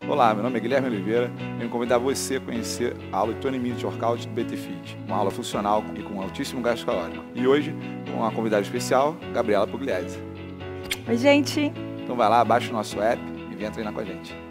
Olá, meu nome é Guilherme Oliveira e venho convidar você a conhecer a aula de 20 Minute Workout do BT Fit, uma aula funcional e com altíssimo gasto calórico. E hoje, com uma convidada especial, Gabriela Pugliese. Oi, gente! Então vai lá, baixa o nosso app e vem treinar com a gente.